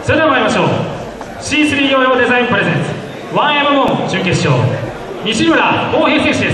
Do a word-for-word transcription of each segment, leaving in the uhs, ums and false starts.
それでは参りましょう。 シースリー ヨーヨーデザインプレゼンツ ワンエムワン 準決勝、西村航平選手です。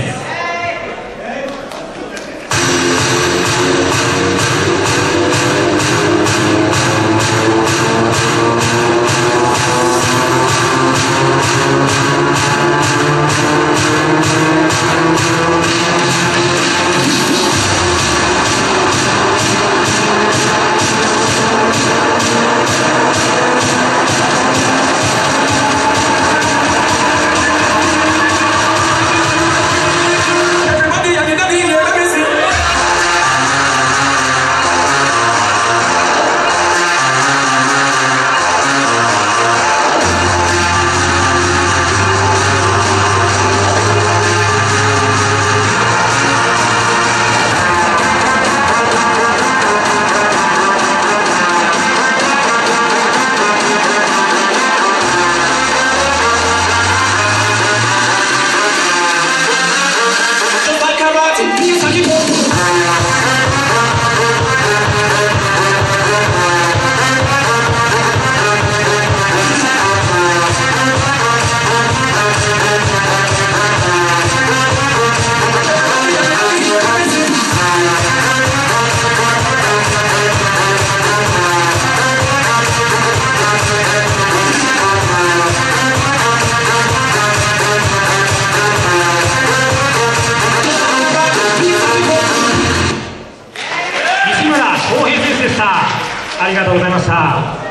ありがとうございました。